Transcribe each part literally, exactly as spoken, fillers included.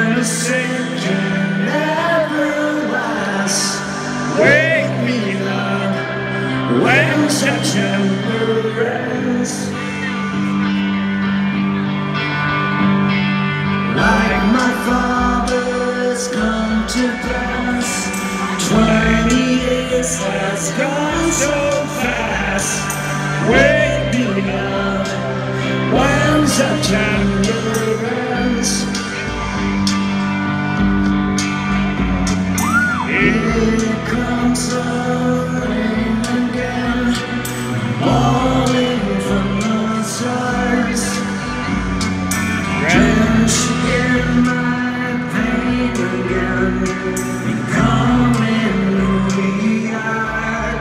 innocent can never last. Wake me up when September ends. Like my father's come to pass, twenty years has gone so fast. Wake me up when September ends. Here comes the rain again, falling from the stars, drenched in my pain again, becoming who we are.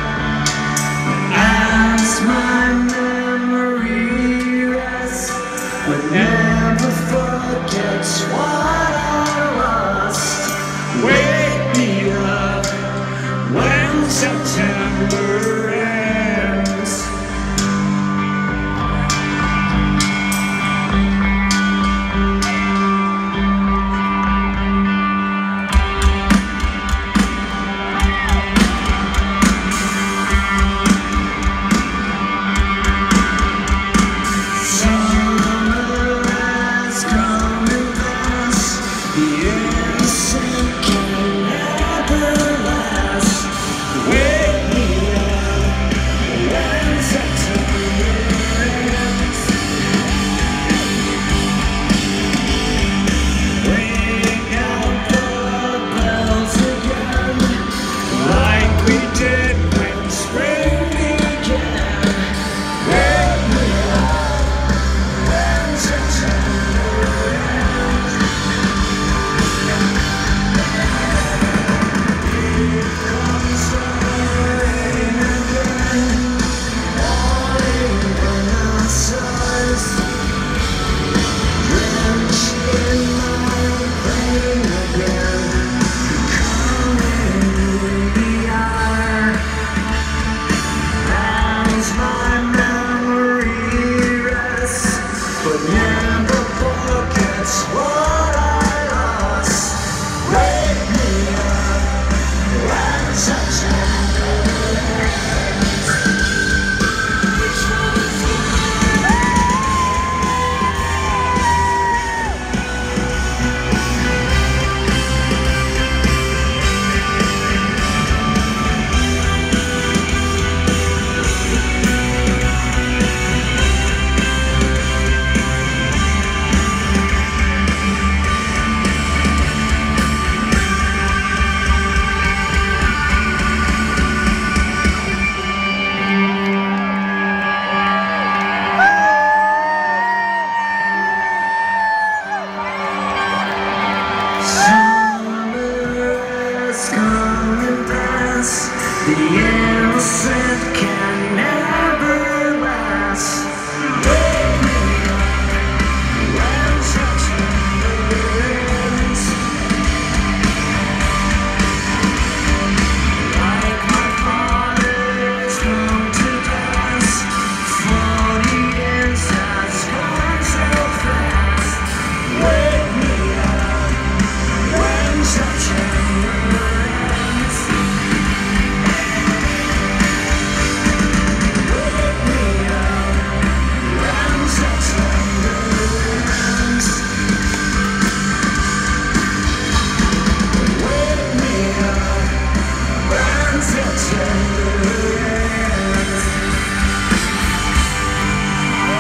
As my memory rests, but never forgets what I lost. Wake me up when September ends. Summer has come and passed, the innocent can never last. Wake me up when September ends. Ring out the bells again, like we did when spring began. Wake me up when September ends. Here comes the rain again, falling from the stars, drenched in my pain again, becoming who we are. As my memory rests, but never forgets what I lost. Wake me up when September ends. Summer has come and passed, the